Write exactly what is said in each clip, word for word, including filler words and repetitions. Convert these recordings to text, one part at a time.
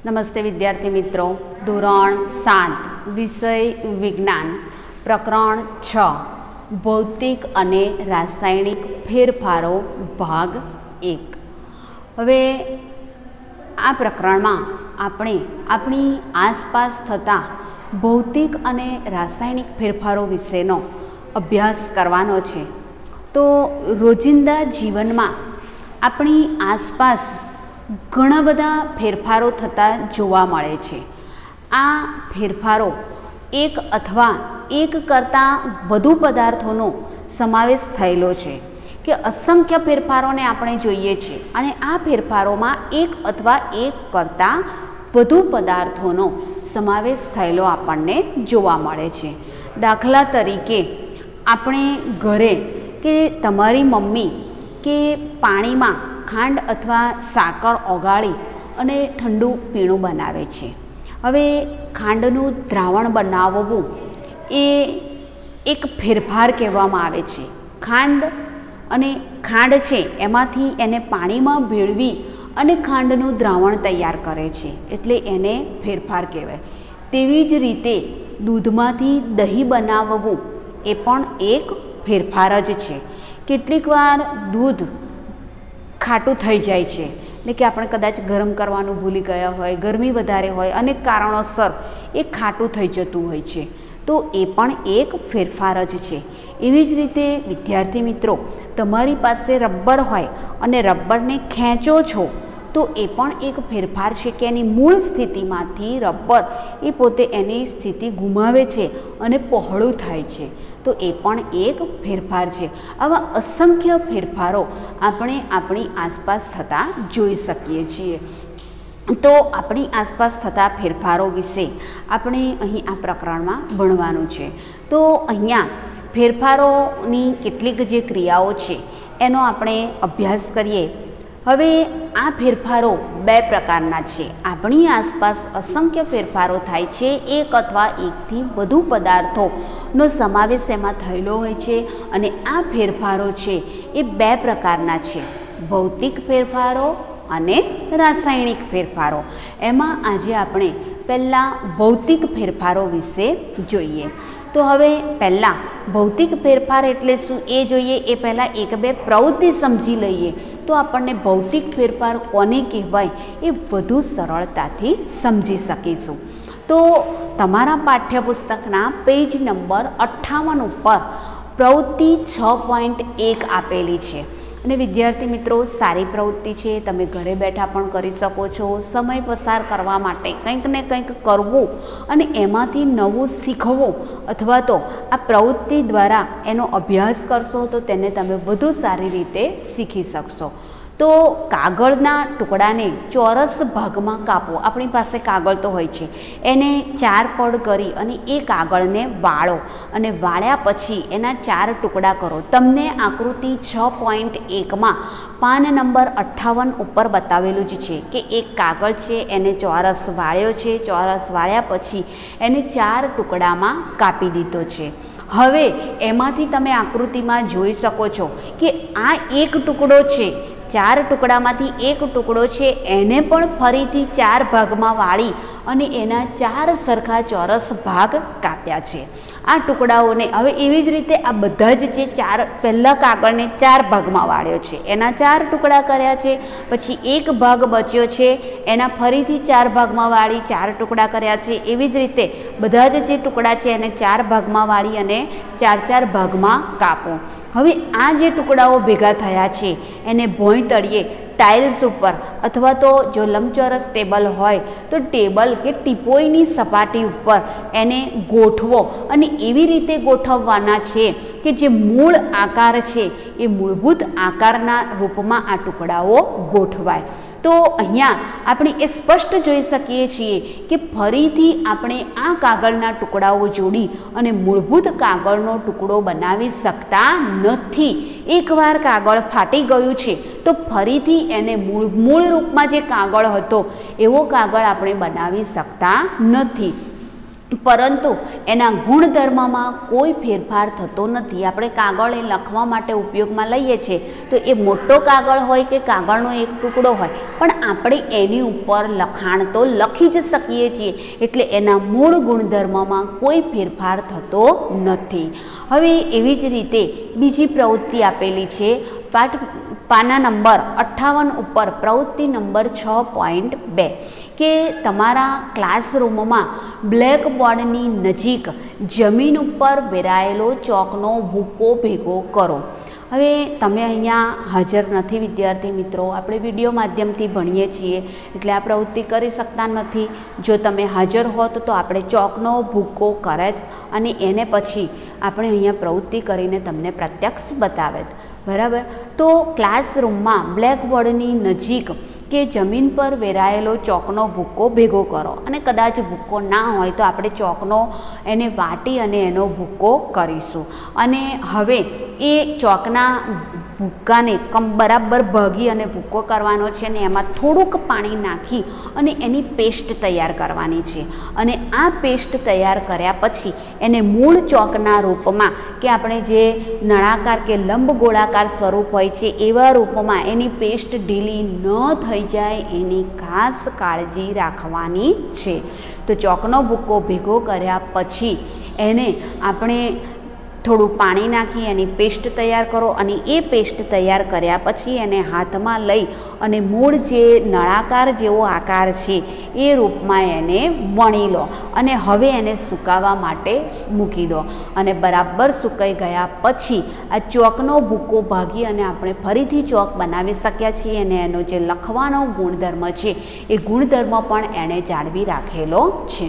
નમસ્તે વિદ્યાર્થી મિત્રો, ધોરણ સાત વિષય વિજ્ઞાન પ્રકરણ છ ભૌતિક અને રાસાયણિક ફેરફારો ભાગ એક. હવે આ પ્રકરણમાં આપણે આપણી આસપાસ થતા ભૌતિક અને રાસાયણિક ફેરફારો વિશેનો અભ્યાસ કરવાનો છે. તો રોજિંદા જીવનમાં આપણી આસપાસ ઘણા બધા ફેરફારો થતા જોવા મળે છે. આ ફેરફારો એક અથવા એક કરતાં વધુ પદાર્થોનો સમાવેશ થયેલો છે કે અસંખ્ય ફેરફારોને આપણે જોઈએ છીએ અને આ ફેરફારોમાં એક અથવા એક કરતાં વધુ પદાર્થોનો સમાવેશ થયેલો આપણને જોવા મળે છે. દાખલા તરીકે આપણે ઘરે કે તમારી મમ્મી કે પાણીમાં ખાંડ અથવા સાકર ઓગાળી અને ઠંડુ પીણું બનાવે છે. હવે ખાંડનું દ્રાવણ બનાવવું એ એક ફેરફાર કહેવામાં આવે છે. ખાંડ અને ખાંડ છે એમાંથી એને પાણીમાં ભેળવી અને ખાંડનું દ્રાવણ તૈયાર કરે છે, એટલે એને ફેરફાર કહેવાય. તેવી જ રીતે દૂધમાંથી દહીં બનાવવું એ પણ એક ફેરફાર જ છે. કેટલીક વાર દૂધ ખાટું થઈ જાય છે, એટલે કે આપણે કદાચ ગરમ કરવાનું ભૂલી ગયા હોય, ગરમી વધારે હોય, અનેક કારણોસર એ ખાટું થઈ જતું હોય છે, તો એ પણ એક ફેરફાર જ છે. એવી જ રીતે વિદ્યાર્થી મિત્રો, તમારી પાસે રબર હોય અને રબરને ખેંચો છો તો એ પણ એક ફેરફાર છે કે એની મૂળ સ્થિતિમાંથી રબર એ પોતે એની સ્થિતિ ગુમાવે છે અને પહોળું થાય છે, તો એ પણ એક ફેરફાર છે. આવા અસંખ્ય ફેરફારો આપણે આપણી આસપાસ થતા જોઈ શકીએ છીએ. તો આપણી આસપાસ થતા ફેરફારો વિશે આપણે અહીં આ પ્રકરણમાં ભણવાનું છે. તો અહીંયા ફેરફારોની કેટલીક જે ક્રિયાઓ છે એનો આપણે અભ્યાસ કરીએ. હવે આ ફેરફારો બે પ્રકારના છે. આપણી આસપાસ અસંખ્ય ફેરફારો થાય છે. એક અથવા એકથી વધુ પદાર્થોનો સમાવેશ એમાં થયેલો હોય છે અને આ ફેરફારો છે એ બે પ્રકારના છે: ભૌતિક ફેરફારો અને રાસાયણિક ફેરફારો. એમાં આજે આપણે પહેલાં ભૌતિક ફેરફારો વિશે જોઈએ. તો હવે પહેલાં ભૌતિક ફેરફાર એટલે શું એ જોઈએ. એ પહેલાં એક બે પ્રવૃત્તિ સમજી લઈએ તો આપણને ભૌતિક ફેરફાર કોને કહેવાય એ વધુ સરળતાથી સમજી શકીશું. તો તમારા પાઠ્યપુસ્તકના પેજ નંબર અઠ્ઠાવન ઉપર પ્રવૃત્તિ છ પોઈન્ટ એક આપેલી છે અને વિદ્યાર્થી મિત્રો, સારી પ્રવૃત્તિ છે, તમે ઘરે બેઠા પણ કરી શકો છો. સમય પસાર કરવા માટે કંઈક ને કંઈક કરવું અને એમાંથી નવું શીખવું, અથવા તો આ પ્રવૃત્તિ દ્વારા એનો અભ્યાસ કરશો તો તેને તમે વધુ સારી રીતે શીખી શકશો. તો કાગળના ટુકડાને ચોરસ ભાગમાં કાપો. આપણી પાસે કાગળ તો હોય છે, એને ચાર પડ કરી અને એ કાગળને વાળો અને વાળ્યા પછી એના ચાર ટુકડા કરો. તમને આકૃતિ છ પોઈન્ટ એકમાં પાન નંબર અઠ્ઠાવન ઉપર બતાવેલું જ છે કે એક કાગળ છે એને ચોરસ વાળ્યો છે. ચોરસ વાળ્યા પછી એને ચાર ટુકડામાં કાપી દીધો છે. હવે એમાંથી તમે આકૃતિમાં જોઈ શકો છો કે આ એક ટુકડો છે, ચાર ટુકડામાંથી એક ટુકડો છે, એને પણ ફરીથી ચાર ભાગમાં વાળી અને એના ચાર સરખા ચોરસ ભાગ કાપ્યા છે. આ ટુકડાઓને હવે એવી જ રીતે આ બધા જ છે, ચાર પહેલાં કાગળને ચાર ભાગમાં વાળ્યો છે, એના ચાર ટુકડા કર્યા છે, પછી એક ભાગ બચ્યો છે, એના ફરીથી ચાર ભાગમાં વાળી ચાર ટુકડા કર્યા છે. એવી જ રીતે બધા જ જે ટુકડા છે એને ચાર ભાગમાં વાળી અને ચાર ચાર ભાગમાં કાપો. હવે આ જે ટુકડાઓ ભેગા થયા છે એને ભોંય તળિયે ટાઇલ્સ ઉપર અથવા તો જો લંબચોરસ ટેબલ હોય તો ટેબલ કે ટીપોઈની સપાટી ઉપર એને ગોઠવો અને એવી રીતે ગોઠવવાના છે કે જે મૂળ આકાર છે એ મૂળભૂત આકારના રૂપમાં આ ટુકડાઓ ગોઠવાય. તો અહીંયા આપણે એ સ્પષ્ટ જોઈ શકીએ છીએ કે ફરીથી આપણે આ કાગળના ટુકડાઓ જોડી અને મૂળભૂત કાગળનો ટુકડો બનાવી શકતા નથી. એકવાર કાગળ ફાટી ગયું છે તો ફરીથી એને મૂળ મૂળ રૂપમાં જે કાગળ હતો એવો કાગળ આપણે બનાવી શકતા નથી. પરંતુ એના ગુણધર્મમાં કોઈ ફેરફાર થતો નથી. આપણે કાગળ એ લખવા માટે ઉપયોગમાં લઈએ છીએ તો એ મોટો કાગળ હોય કે કાગળનો એક ટુકડો હોય, પણ આપણે એની ઉપર લખાણ તો લખી જ શકીએ છીએ, એટલે એના મૂળ ગુણધર્મમાં કોઈ ફેરફાર થતો નથી. હવે એવી જ રીતે બીજી પ્રવૃત્તિ આપેલી છે પાઠ પાના નંબર અઠ્ઠાવન ઉપર પ્રવૃત્તિ નંબર છ પોઈન્ટ બે કે તમારા ક્લાસરૂમમાં બ્લેકબોર્ડની નજીક જમીન ઉપર વેરાયેલો ચોકનો ભૂકો ભેગો કરો. હવે તમે અહીંયા હાજર નથી વિદ્યાર્થી મિત્રો, આપણે વિડીયો માધ્યમથી ભણીએ છીએ એટલે આ પ્રવૃત્તિ કરી શકતા નથી. જો તમે હાજર હોત તો આપણે ચોકનો ભૂકો કરેત અને એને પછી આપણે અહીંયા પ્રવૃત્તિ કરીને તમને પ્રત્યક્ષ બતાવેત. બરાબર, તો ક્લાસરૂમમાં બ્લેકબોર્ડની નજીક કે જમીન પર વેરાયેલો ચોકનો ભૂકો ભેગો કરો, અને કદાચ ભૂકો ના હોય તો આપણે ચોકનો એને વાટી અને એનો ભૂકો કરીશું. અને હવે એ ચોકના ભૂક્કાને કમ બરાબર ભાગી અને ભૂકો કરવાનો છે, અને એમાં થોડુંક પાણી નાખી અને એની પેસ્ટ તૈયાર કરવાની છે. અને આ પેસ્ટ તૈયાર કર્યા પછી એને મૂળ ચોકના રૂપમાં કે આપણે જે નળાકાર કે લંબગોળાકાર સ્વરૂપ હોય છે એવા રૂપમાં એની પેસ્ટ ઢીલી ન થઈ જાય એની ખાસ કાળજી રાખવાની છે. તો ચોકનો ભૂકો ભેગો કર્યા પછી એને આપણે થોડું પાણી નાખી એની પેસ્ટ તૈયાર કરો, અને એ પેસ્ટ તૈયાર કર્યા પછી એને હાથમાં લઈ અને મૂળ જે નળાકાર જેવો આકાર છે એ રૂપમાં એને વણી લો, અને હવે એને સુકાવા માટે મૂકી દો. અને બરાબર સુકાઈ ગયા પછી આ ચોકનો ભૂકો ભાગી અને આપણે ફરીથી ચોક બનાવી શક્યા છીએ, અને એનો જે લખવાનો ગુણધર્મ છે એ ગુણધર્મ પણ એણે જાળવી રાખેલો છે.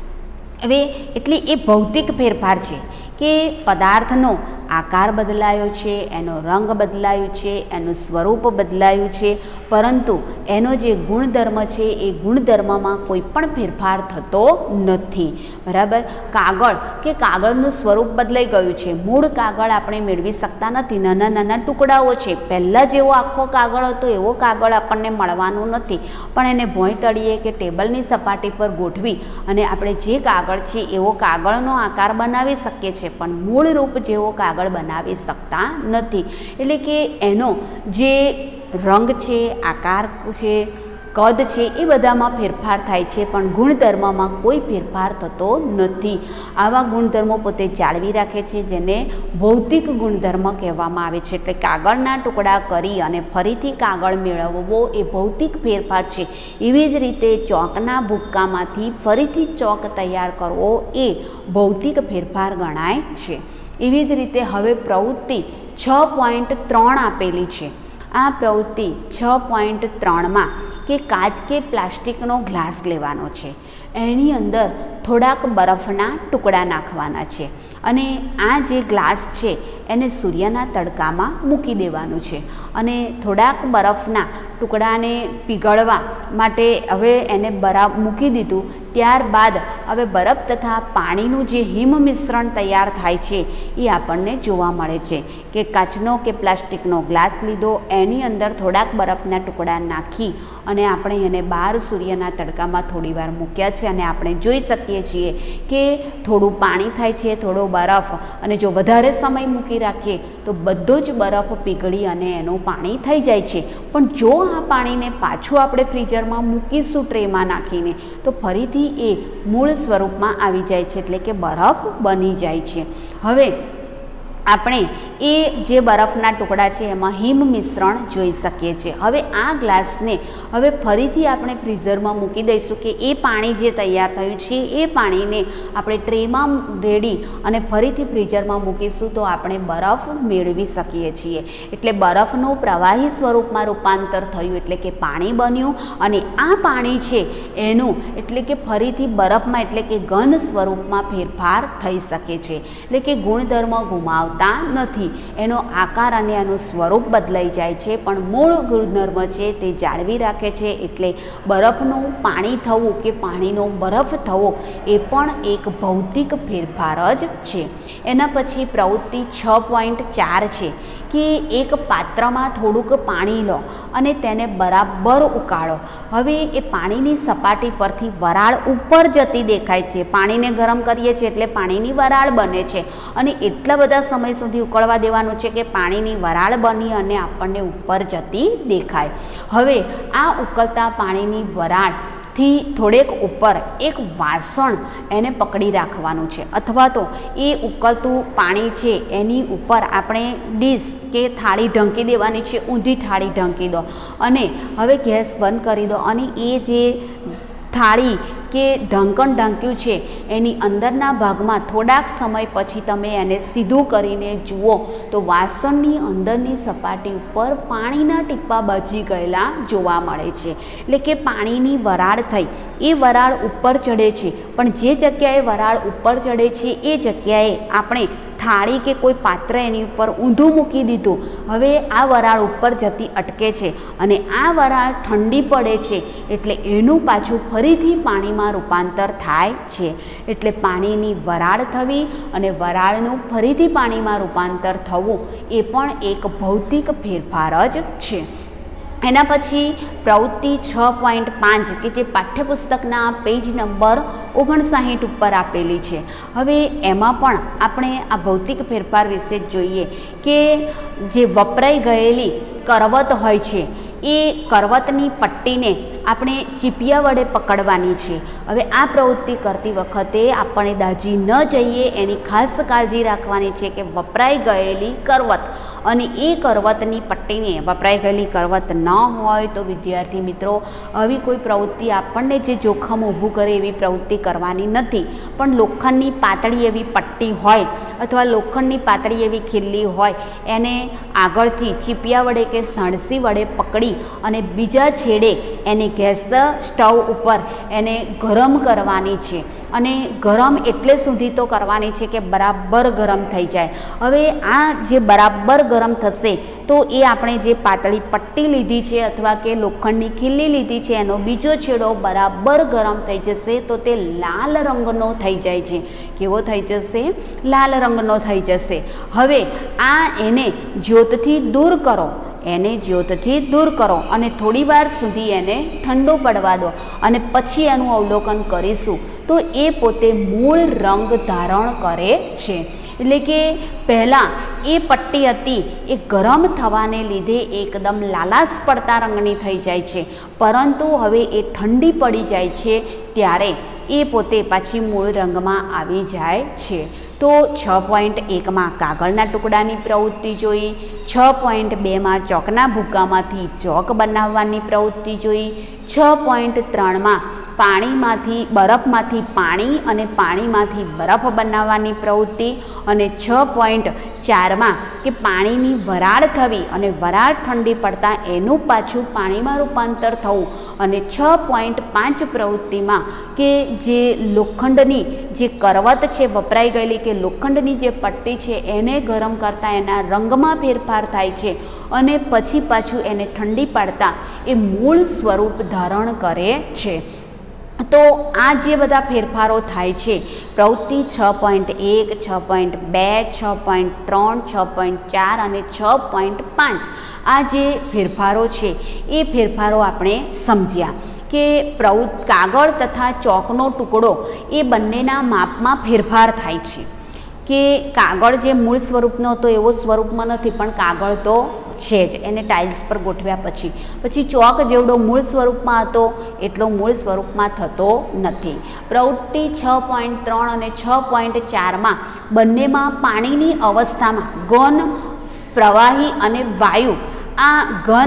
હવે એટલે એ ભૌતિક ફેરફાર છે કે પદાર્થનો આકાર બદલાયો છે, એનો રંગ બદલાયો છે, એનું સ્વરૂપ બદલાયું છે, પરંતુ એનો જે ગુણધર્મ છે એ ગુણધર્મમાં કોઈ પણ ફેરફાર થતો નથી. બરાબર, કાગળ કે કાગળનું સ્વરૂપ બદલાઈ ગયું છે, મૂળ કાગળ આપણે મેળવી શકતા નથી, નાના નાના ટુકડાઓ છે. પહેલાં જેવો આખો કાગળ હતો એવો કાગળ આપણને મળવાનું નથી, પણ એને ભોંય તળીએ કે ટેબલની સપાટી પર ગોઠવી અને આપણે જે કાગળ છે એવો કાગળનો આકાર બનાવી શકીએ છીએ, પણ મૂળ રૂપ જેવો કાગળ બનાવી શકતા નથી. એટલે કે એનો જે રંગ છે, આકાર છે, કદ છે એ બધામાં ફેરફાર થાય છે, પણ ગુણધર્મમાં કોઈ ફેરફાર થતો નથી. આવા ગુણધર્મો પોતે જાળવી રાખે છે, જેને ભૌતિક ગુણધર્મ કહેવામાં આવે છે. એટલે કાગળના ટુકડા કરી અને ફરીથી કાગળ મેળવવો એ ભૌતિક ફેરફાર છે. એવી જ રીતે ચોકના ભૂક્કામાંથી ફરીથી ચોક તૈયાર કરવો એ ભૌતિક ફેરફાર ગણાય છે. એવી જ રીતે હવે પ્રવૃત્તિ છ પોઈન્ટ ત્રણ આપેલી છે. આ પ્રવૃત્તિ છ પોઈન્ટ ત્રણમાં કે કાચ કે પ્લાસ્ટિકનો ગ્લાસ લેવાનો છે, એની અંદર થોડાક બરફના ટુકડા નાખવાના છે, અને આ જે ગ્લાસ છે એને સૂર્યના તડકામાં મૂકી દેવાનું છે, અને થોડાક બરફના ટુકડાને પીગળવા માટે હવે એને બરાબર મૂકી દીધું. ત્યારબાદ હવે બરફ તથા પાણીનું જે હિમ મિશ્રણ તૈયાર થાય છે એ આપણને જોવા મળે છે કે કાચનો કે પ્લાસ્ટિકનો ગ્લાસ લીધો, એની અંદર થોડાક બરફના ટુકડા નાખી અને આપણે એને બહાર સૂર્યના તડકામાં થોડી વાર મૂક્યા છે, અને આપણે જોઈ શકીએ છીએ કે થોડું પાણી થાય છે, થોડો બરફ, અને જો વધારે સમય મૂકી રાખીએ તો બધો જ બરફ પીગળી અને એનું પાણી થઈ જાય છે. પણ જો આ પાણીને પાછું આપણે ફ્રીઝરમાં મૂકીશું ટ્રેમાં નાખીને તો ફરીથી એ મૂળ સ્વરૂપમાં આવી જાય છે, એટલે કે બરફ બની જાય છે. હવે આપણે એ જે બરફના ટુકડા છે એમાં હિમ મિશ્રણ જોઈ શકીએ છીએ. હવે આ ગ્લાસને હવે ફરીથી આપણે ફ્રીઝરમાં મૂકી દઈશું કે એ પાણી જે તૈયાર થયું છે એ પાણીને આપણે ટ્રેમાં રેડી અને ફરીથી ફ્રીઝરમાં મૂકીશું તો આપણે બરફ મેળવી શકીએ છીએ. એટલે બરફનું પ્રવાહી સ્વરૂપમાં રૂપાંતર થયું, એટલે કે પાણી બન્યું, અને આ પાણી છે એનું એટલે કે ફરીથી બરફમાં એટલે કે ઘન સ્વરૂપમાં ફેરફાર થઈ શકે છે. એટલે કે ગુણધર્મ ગુમાવ નથી. સુધી એનો આકાર અને એનું સ્વરૂપ બદલાઈ જાય છે, પણ મૂળ ગુણધર્મ છે તે જાળવી રાખે છે. એટલે બરફનું પાણી થવું કે પાણીનો બરફ થવો એ પણ એક ભૌતિક ફેરફાર જ છે. એના પછી પ્રવૃત્તિ છ પોઈન્ટ ચાર છે કે એક પાત્રમાં થોડુંક પાણી લો અને તેને બરાબર ઉકાળો. હવે એ પાણીની સપાટી પરથી વરાળ ઉપર જતી દેખાય છે. પાણીને ગરમ કરીએ છીએ એટલે પાણીની વરાળ બને છે અને એટલા બધા સમય સુધી ઉકળવા દેવાનું છે કે પાણીની વરાળ બની અને આપણને ઉપર જતી દેખાય. હવે આ ઉકળતા પાણીની વરાળથી થોડેક ઉપર એક વાસણ એને પકડી રાખવાનું છે, અથવા તો એ ઉકળતું પાણી છે એની ઉપર આપણે ડીશ કે થાળી ઢંકી દેવાની છે. ઊંધી થાળી ઢંકી દો અને હવે ગેસ બંધ કરી દો અને એ જે થાળી કે ઢાંકણ ઢાંક્યું છે એની અંદરના ભાગમાં થોડાક સમય પછી તમે એને સીધું કરીને જુઓ તો વાસણની અંદરની સપાટી ઉપર પાણીના ટીપા બચી ગયેલા જોવા મળે છે. એટલે કે પાણીની વરાળ થઈ, એ વરાળ ઉપર ચડે છે, પણ જે જગ્યાએ વરાળ ઉપર ચડે છે એ જગ્યાએ આપણે થાળી કે કોઈ પાત્ર એની ઉપર ઊંધું મૂકી દીધું. હવે આ વરાળ ઉપર જતી અટકે છે અને આ વરાળ ઠંડી પડે છે એટલે એનું પાછું ફરીથી પાણીમાં રૂપાંતર થાય છે. એટલે પાણીની વરાળ થવી અને વરાળનું ફરીથી પાણીમાં રૂપાંતર થવું એ પણ એક ભૌતિક ફેરફાર જ છે. એના પછી પ્રવૃત્તિ છ પોઈન્ટ પાંચ કે જે પાઠ્યપુસ્તકના પેજ નંબર ઓગણસાઠ ઉપર આપેલી છે. હવે એમાં પણ આપણે આ ભૌતિક ફેરફાર વિશે જોઈએ કે જે વપરાઈ ગયેલી કરવત હોય છે એ કરવતની પટ્ટીને આપણે ચીપિયા વડે પકડવાની છે. હવે આ પ્રવૃત્તિ કરતી વખતે આપણે દાઝી ન જઈએ એની ખાસ કાળજી રાખવાની છે કે વપરાઈ ગયેલી કરવત અને એ કરવતની પટ્ટીને વપરાઈ ગયેલી કરવત ન હોય તો વિદ્યાર્થી મિત્રો આવી કોઈ પ્રવૃત્તિ આપણને જે જોખમ ઊભું કરે એવી પ્રવૃત્તિ કરવાની નથી. પણ લોખંડની પાતળી એવી પટ્ટી હોય અથવા લોખંડની પાતળી એવી ખીલ્લી હોય એને આગળથી ચીપિયા વડે કે સાણસી વડે પકડી અને બીજા છેડે એને ગેસ સ્ટવ ઉપર એને ગરમ કરવાની છે અને ગરમ એટલે સુધી તો કરવાની છે કે બરાબર ગરમ થઈ જાય. હવે આ જે બરાબર ગરમ થશે તો એ આપણે જે પાતળી પટ્ટી લીધી છે અથવા કે લોખંડની ખીલ્લી લીધી છે એનો બીજો છેડો બરાબર ગરમ થઈ જશે તો તે લાલ રંગનો થઈ જાય છે. કેવો થઈ જશે? લાલ રંગનો થઈ જશે. હવે આ એને જ્યોતથી દૂર કરો એને જ્યોતથી દૂર કરો અને થોડી વાર સુધી એને ઠંડો પડવા દો અને પછી એનું અવલોકન કરીશું તો એ પોતે મૂળ રંગ ધારણ કરે છે. એટલે કે પહેલાં એ પટ્ટી હતી એ ગરમ થવાને લીધે એકદમ લાલાશ પડતા રંગની થઈ જાય છે, પરંતુ હવે એ ઠંડી પડી જાય છે ત્યારે એ પોતે પાછી મૂળ રંગમાં આવી જાય છે. તો છ પોઈન્ટ એકમાં કાગળના ટુકડાની પ્રવૃત્તિ જોઈ, છ પોઈન્ટ બેમાં ચોકના ભૂક્કામાંથી ચોક બનાવવાની પ્રવૃત્તિ જોઈ, છ પોઈન્ટ ત્રણમાં પાણીમાંથી બરફમાંથી પાણી અને પાણીમાંથી બરફ બનાવવાની પ્રવૃત્તિ અને છ પોઈન્ટ ચારમાં કે પાણીની વરાળ થવી અને વરાળ ઠંડી પડતાં એનું પાછું પાણીમાં રૂપાંતર થવું અને છ પોઈન્ટ પાંચ પ્રવૃત્તિમાં કે જે લોખંડની જે કરવત છે વપરાઈ ગયેલી કે લોખંડની જે પટ્ટી છે એને ગરમ કરતાં એના રંગમાં ફેરફાર થાય છે અને પછી પાછું એને ઠંડી પાડતાં એ મૂળ સ્વરૂપ ધારણ કરે છે. તો આ જે બધા ફેરફારો થાય છે પ્રવૃત્તિ છ પોઈન્ટ એક, છ પોઈન્ટ બે, છ પોઈન્ટ ત્રણ, છ પોઈન્ટ ચાર અને છ પોઈન્ટ પાંચ આ જે ફેરફારો છે એ ફેરફારો આપણે સમજ્યા કે પ્રવૃત્તિ કાગળ તથા ચોકનો ટુકડો એ બંનેના માપમાં ફેરફાર થાય છે. કે કાગળ જે મૂળ સ્વરૂપનો હતો એવો સ્વરૂપમાં નથી પણ કાગળ તો છે જ, એને ટાઇલ્સ પર ગોઠવ્યા પછી પછી ચોક જેવડો મૂળ સ્વરૂપમાં હતો એટલો મૂળ સ્વરૂપમાં થતો નથી. પ્રવૃત્તિ છ પોઈન્ટ ત્રણ અને છ પોઈન્ટ ચારમાં બંનેમાં પાણીની અવસ્થામાં ઘન, પ્રવાહી અને વાયુ આ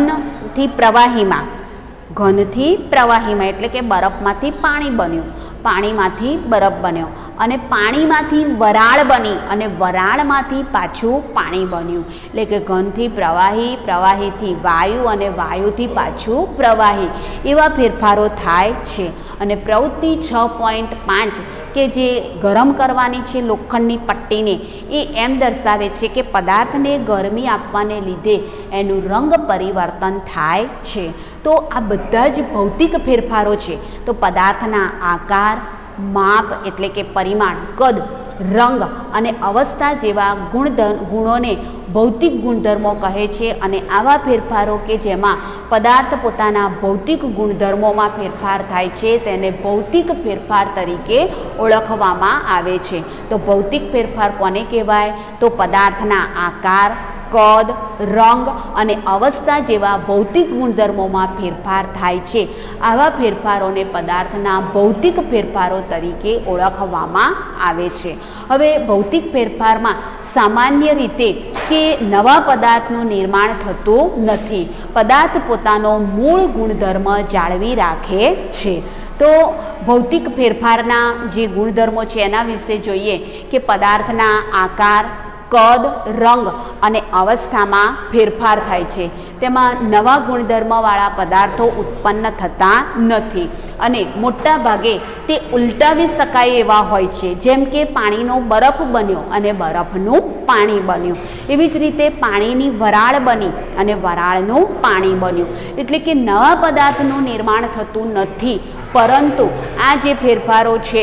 ઘનથી પ્રવાહીમાં ઘનથી પ્રવાહીમાં એટલે કે બરફમાંથી પાણી બન્યું, પાણીમાંથી બરફ બન્યો અને પાણીમાંથી વરાળ બની અને વરાળમાંથી પાછું પાણી બન્યું. એટલે કે ઘનથી પ્રવાહી, પ્રવાહીથી વાયુ અને વાયુથી પાછું પ્રવાહી, એવા ફેરફારો થાય છે. અને પ્રવૃત્તિ છ પોઈન્ટ પાંચ કે જે ગરમ કરવાની છે લોખંડની પટ્ટીને, એ એમ દર્શાવે છે કે પદાર્થને ગરમી આપવાને લીધે એનું રંગ પરિવર્તન થાય છે. તો આ બધા જ ભૌતિક ફેરફારો છે. તો પદાર્થના આકાર, માપ એટલે કે પરિમાણ, કદ, રંગ અને અવસ્થા જેવા ગુણધર્મ ગુણોને ભૌતિક ગુણધર્મો કહે છે. અને આવા ફેરફારો કે જેમાં પદાર્થ પોતાના ભૌતિક ગુણધર્મોમાં ફેરફાર થાય છે તેને ભૌતિક ફેરફાર તરીકે ઓળખવામાં આવે છે. તો ભૌતિક ફેરફાર કોને કહેવાય? તો પદાર્થના આકાર, કદ, રંગ અને અવસ્થા જેવા ભૌતિક ગુણધર્મોમાં ફેરફાર થાય છે. આવા ફેરફારોને પદાર્થના ભૌતિક ફેરફારો તરીકે ઓળખવામાં આવે છે. હવે ભૌતિક ફેરફારમાં સામાન્ય રીતે કે નવા પદાર્થનું નિર્માણ થતું નથી. પદાર્થ પોતાનો મૂળ ગુણધર્મ જાળવી રાખે છે. તો ભૌતિક ફેરફારના જે ગુણધર્મો છે એના વિશે જોઈએ કે પદાર્થના આકાર, કદ, રંગ અને અવસ્થામાં ફેરફાર થાય છે. તેમાં નવા ગુણધર્મવાળા પદાર્થો ઉત્પન્ન થતા નથી અને મોટા ભાગે તે ઉલટાવી શકાય એવા હોય છે. જેમ કે પાણીનો બરફ બન્યો અને બરફનું પાણી બન્યું, એવી જ રીતે પાણીની વરાળ બની અને વરાળનું પાણી બન્યું. એટલે કે નવા પદાર્થનું નિર્માણ થતું નથી, પરંતુ આ જે ફેરફારો છે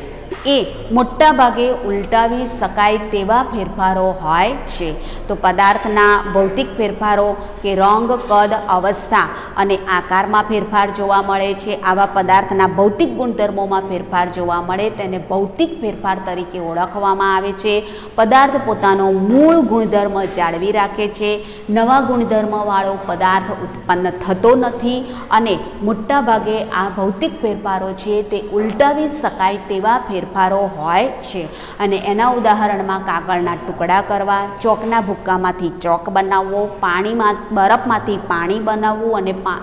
એ મોટા ભાગે ઉલટાવી શકાય તેવા ફેરફારો હોય છે. તો પદાર્થના ભૌતિક ફેરફારો કે રંગ, કદ, અવસ્થા અને આકારમાં ફેરફાર જોવા મળે છે. આવા પદાર્થના ભૌતિક ગુણધર્મોમાં ફેરફાર જોવા મળે તેને ભૌતિક ફેરફાર તરીકે ઓળખવામાં આવે છે. પદાર્થ પોતાનો મૂળ ગુણધર્મ જાળવી રાખે છે. નવા ગુણધર્મવાળો પદાર્થ ઉત્પન્ન થતો નથી અને મોટા ભાગે આ ભૌતિક ફેરફારો છે તે ઉલટાવી શકાય તેવા ફેરફાર ફેરફારો હોય છે. અને એના ઉદાહરણમાં કાગળના ટુકડા કરવા, ચોકના ભૂક્કામાંથી ચોક બનાવવો, પાણીમાં બરફમાંથી પાણી બનાવવું અને પા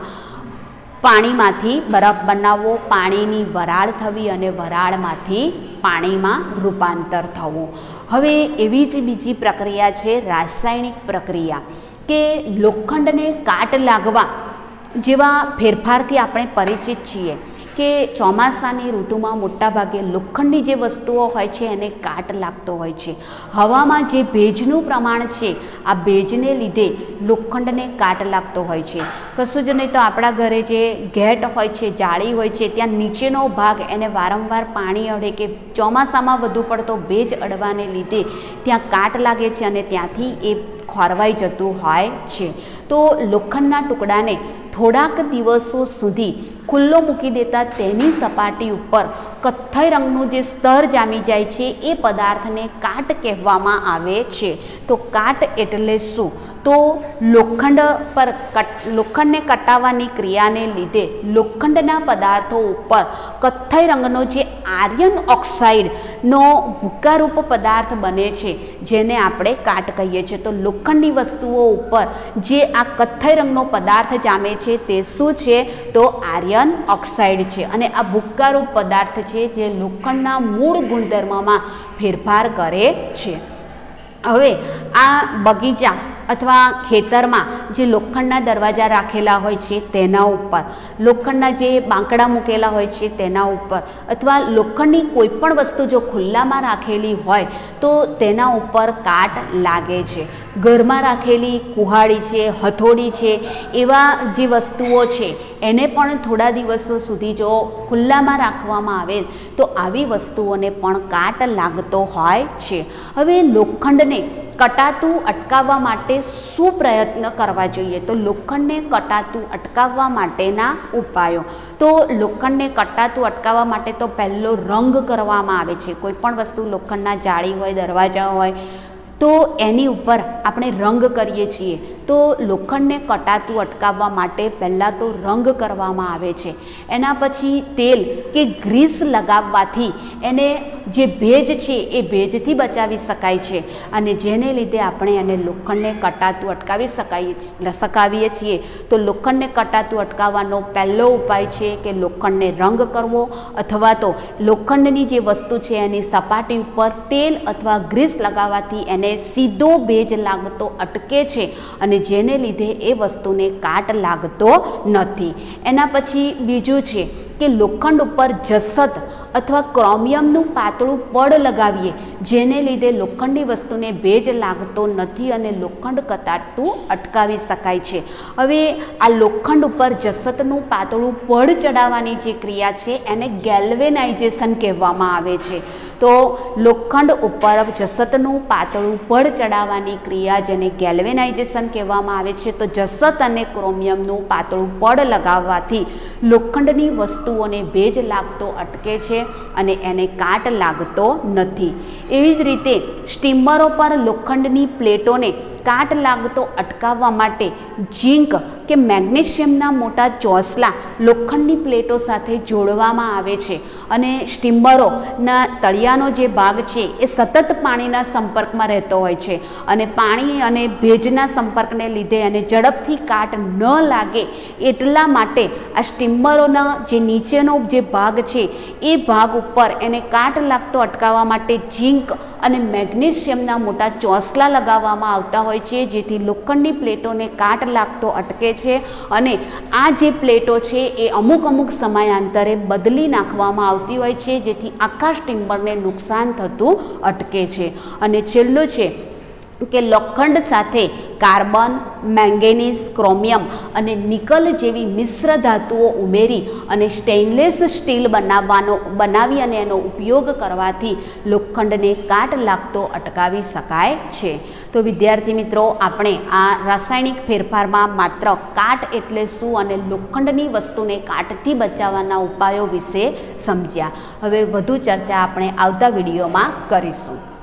પાણીમાંથી બરફ બનાવવો, પાણીની વરાળ થવી અને વરાળમાંથી પાણીમાં રૂપાંતર થવું. હવે એવી જ બીજી પ્રક્રિયા છે રાસાયણિક પ્રક્રિયા, કે લોખંડને કાટ લાગવા જેવા ફેરફારથી આપણે પરિચિત છીએ. કે ચોમાસાની ઋતુમાં મોટાભાગે લોખંડની જે વસ્તુઓ હોય છે એને કાટ લાગતો હોય છે. હવામાં જે ભેજનું પ્રમાણ છે, આ ભેજને લીધે લોખંડને કાટ લાગતો હોય છે. કશું જ નહીં તો આપણા ઘરે જે ગેટ હોય છે, જાળી હોય છે, ત્યાં નીચેનો ભાગ એને વારંવાર પાણી અડે કે ચોમાસામાં વધુ પડતો ભેજ અડવાને લીધે ત્યાં કાટ લાગે છે અને ત્યાંથી એ ખોરવાઈ જતું હોય છે. તો લોખંડના ટુકડાને થોડાક દિવસો સુધી ખુલ્લો મૂકી દેતા તેની સપાટી ઉપર કથ્થઈ રંગનું જે સ્તર જામી જાય છે એ પદાર્થને કાટ કહેવામાં આવે છે. તો કાટ એટલે શું? તો લોખંડ પર કટ લોખંડને કટાવવાની ક્રિયાને લીધે લોખંડના પદાર્થો ઉપર કથ્થઈ રંગનો જે આયર્ન ઓક્સાઇડનો ભૂકારૂપ પદાર્થ બને છે જેને આપણે કાટ કહીએ છીએ. તો લોખંડની વસ્તુઓ ઉપર જે આ કથ્થઈ રંગનો પદાર્થ જામે છે તે શું છે? તો આયર્ન ઓક્સાઇડ છે. અને આ ભૂકારૂપ પદાર્થ છે જે લોખંડના મૂળ ગુણધર્મમાં ફેરફાર કરે છે. હવે આ બગીચા અથવા ખેતરમાં જે લોખંડના દરવાજા રાખેલા હોય છે તેના ઉપર, લોખંડના જે બાંકડા મૂકેલા હોય છે તેના ઉપર, અથવા લોખંડની કોઈ પણ વસ્તુ જો ખુલ્લામાં રાખેલી હોય તો તેના ઉપર કાટ લાગે છે. ઘરમાં રાખેલી કુહાડી છે, હથોડી છે, એવા જે વસ્તુઓ છે એને પણ થોડા દિવસો સુધી જો ખુલ્લામાં રાખવામાં આવે તો આવી વસ્તુઓને પણ કાટ લાગતો હોય છે. હવે લોખંડને કટાતું અટકાવવા માટે શું પ્રયત્ન કરવા જોઈએ? તો લોખંડને કટાતું અટકાવવા માટેના ઉપાયો. તો લોખંડને કટાતું અટકાવવા માટે તો પહેલો રંગ કરવામાં આવે છે. કોઈ પણ વસ્તુ લોખંડના જાળી હોય, દરવાજા હોય તો એની ઉપર આપણે રંગ કરીએ છીએ. તો લોખંડને કટાતું અટકાવવા માટે પહેલાં તો રંગ કરવામાં આવે છે. એના પછી તેલ કે ગ્રીસ લગાવવાથી એને જે ભેજ છે એ ભેજથી બચાવી શકાય છે અને જેને લીધે આપણે એને લોખંડને કટાતું અટકાવી શકાય શકાવીએ છીએ. તો લોખંડને કટાતું અટકાવવાનો પહેલો ઉપાય છે કે લોખંડને રંગ કરવો અથવા તો લોખંડની જે વસ્તુ છે એની સપાટી ઉપર તેલ અથવા ગ્રીસ લગાવવાથી એને સીધો ભેજ લાગતો અટકે છે અને જેને લીધે એ વસ્તુને કાટ લાગતો નથી. એના પછી બીજું છે કે લોખંડ ઉપર જસત અથવા ક્રોમિયમનું પાતળું પડ લગાવીએ જેને લીધે લોખંડની વસ્તુને ભેજ લાગતો નથી અને લોખંડ કટાતું અટકાવી શકાય છે. હવે આ લોખંડ ઉપર જસતનું પાતળું પડ ચડાવવાની જે ક્રિયા છે એને ગેલ્વેનાઇઝેશન કહેવામાં આવે છે. તો લોખંડ ઉપર જસતનું પાતળું પડ ચડાવવાની ક્રિયા જેને ગેલ્વેનાઇઝેશન કહેવામાં આવે છે. તો જસત અને ક્રોમિયમનું પાતળું પડ લગાવવાથી લોખંડની વસ્તુઓને ભેજ લાગતો અટકે છે અને એને કાટ લાગતો નથી. એવી જ રીતે સ્ટીમરો પર લોખંડની પ્લેટોને કાટ લાગતો અટકાવવા માટે ઝીંક કે મેગ્નેશિયમના મોટા ચોસલા લોખંડની પ્લેટો સાથે જોડવામાં આવે છે અને સ્ટીમરોના તળિયાનો જે ભાગ છે એ સતત પાણીના સંપર્કમાં રહેતો હોય છે અને પાણી અને ભેજના સંપર્કને લીધે એને ઝડપથી કાટ ન લાગે એટલા માટે આ સ્ટીમરોના જે નીચેનો જે ભાગ છે એ ભાગ ઉપર એને કાટ લાગતો અટકાવવા માટે ઝીંક અને મેગ્નેશિયમના મોટા ચોસલા લગાવવામાં આવતા હોય છે જેથી લોખંડની પ્લેટોને કાટ લાગતો અટકે છે અને આ જે પ્લેટો છે એ અમુક અમુક સમયાંતરે બદલી નાખવામાં આવતી હોય છે જેથી આખા સ્ટીમરને નુકસાન થતું અટકે છે. અને છેલ્લું છે કે લોખંડ સાથે કાર્બન, મેંગેનીઝ, ક્રોમિયમ અને નિકલ જેવી મિશ્ર ધાતુઓ ઉમેરી અને સ્ટેનલેસ સ્ટીલ બનાવવાનો બનાવી અને એનો ઉપયોગ કરવાથી લોખંડને કાટ લાગતો અટકાવી શકાય છે. તો વિદ્યાર્થી મિત્રો, આપણે આ રાસાયણિક ફેરફારમાં માત્ર કાટ એટલે શું અને લોખંડની વસ્તુને કાટથી બચાવવાના ઉપાયો વિશે સમજ્યા. હવે વધુ ચર્ચા આપણે આવતા વિડીયોમાં કરીશું.